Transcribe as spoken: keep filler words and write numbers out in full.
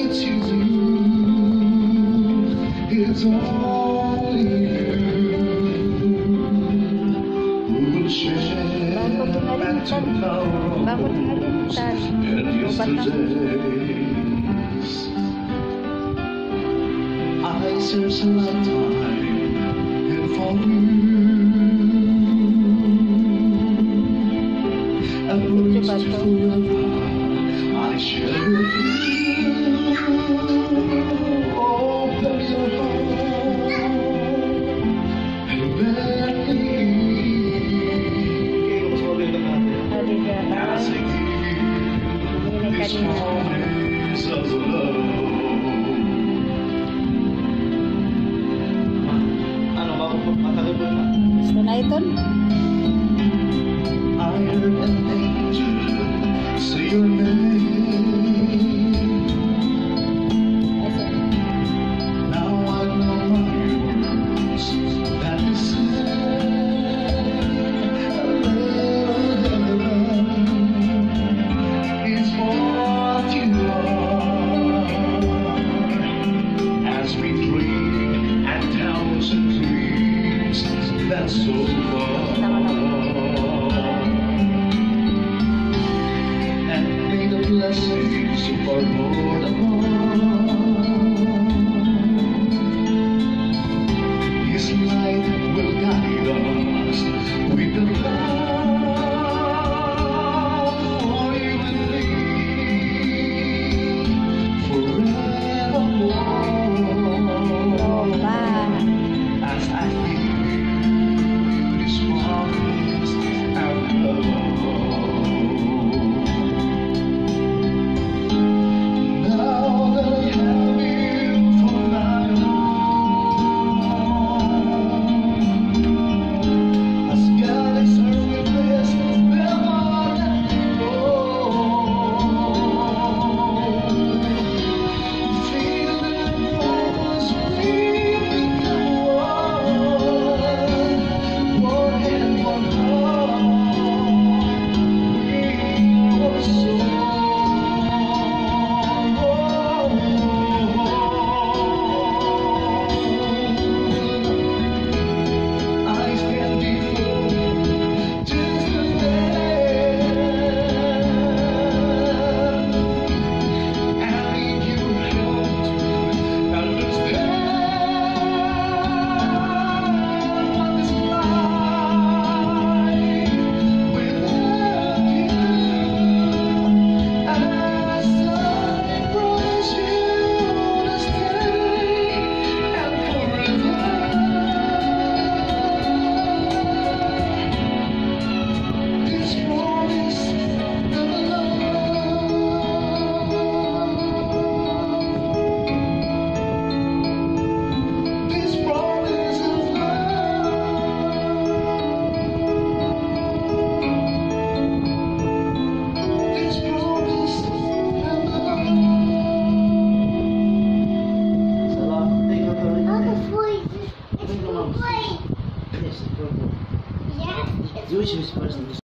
that you do is only you who will share and tomorrow and yesterdays. I search a lifetime and for you. And words forever I share with you. Open your heart and let me as I give these promises of love. Gusto na ito? I heard an angel say your name. Now I know my words that you said. Is what you are. As we dream and thousand dreams that's so far. Blessings for more than one. His light will guide us with the love for you and me forevermore. As I give this promise and love. Yes, it's